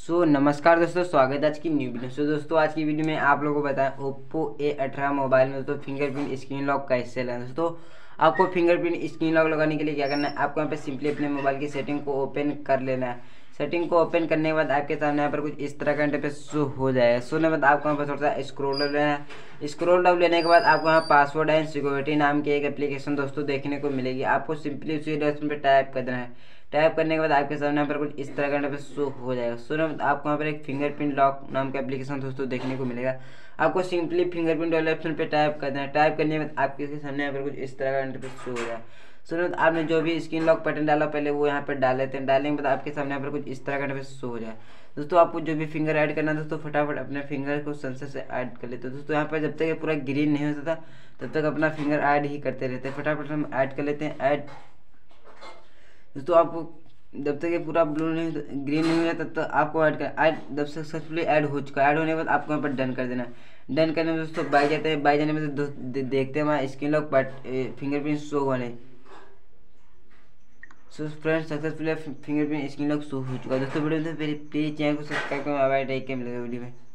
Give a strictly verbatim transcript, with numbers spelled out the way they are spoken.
सो so, नमस्कार दोस्तों, स्वागत है आज की न्यू वीडियो। सो दोस्तों, आज की वीडियो में आप लोगों को बताएं ओप्पो ए अठारह मोबाइल में दोस्तों फिंगरप्रिंट स्क्रीन लॉक कैसे लगाना है। दोस्तों आपको फिंगरप्रिंट स्क्रीन लॉक लगाने के लिए क्या करना है, आपको यहाँ पे सिंपली अपने मोबाइल की सेटिंग को ओपन कर लेना है। सेटिंग को ओपन करने के बाद आपके सामने यहाँ पर कुछ इस तरह का इंटरफेस शो हो जाएगा। शो होने के बाद आपको यहाँ पर थोड़ा सा स्क्रॉल डाउन लेना है। स्क्रॉल डाउन लेने के बाद आपको यहाँ पासवर्ड एंड सिक्योरिटी नाम की एक एप्लीकेशन दोस्तों देखने को मिलेगी। आपको सिंपली उसी एप्लीकेशन पे टाइप कर देना है। टाइप करने के बाद आपके सामने यहाँ पर कुछ इस तरह का इंटरफेस शो हो जाएगा। सो ना आपको यहाँ पर एक फिंगरप्रिंट लॉक नाम का एप्लीकेशन दोस्तों देखने को मिलेगा। आपको सिंपली फिंगरप्रिंट वाले ऑप्शन पे टाइप कर देना है। टाइप करने के बाद आपके सामने यहाँ पर कुछ इस तरह का इंटरफेस शो हो जाएगा। सो ना आपने जो भी स्क्रीन लॉक पैटर्न डाला पहले वो यहाँ पर डाल लेते हैं। डालने के बाद आपके सामने यहाँ पर कुछ इस तरह का इंटरफेस शो हो जाए। दोस्तों आपको जो भी फिंगर ऐड करना है दोस्तों फटाफट अपने फिंगर को सेंसर से ऐड कर लेते हैं। दोस्तों यहाँ पर जब तक ये पूरा ग्रीन नहीं होता था तब तक अपना फिंगर ऐड ही करते रहते हैं। फटाफट हम ऐड कर लेते हैं ऐड। दोस्तों आपको जब तक ये पूरा ब्लू नहीं ग्रीन नहीं हुआ तब तक आपको ऐड कर ऐड जब सक्सेसफुली ऐड हो चुका है। ऐड होने के बाद आपको यहाँ पर डन कर देना है। डन करने में दोस्तों बाई जाते हैं। बाई जाने में दोस्त दे, देखते हैं वहाँ स्क्रीन लॉक फिंगरप्रिंट शो होने। So friends successfully fingerprint screen lock show हो चुका है। दोस्तों वीडियो में प्लीज चैनल को सब्सक्राइब करें। अवॉइड मिलेगा वीडियो में।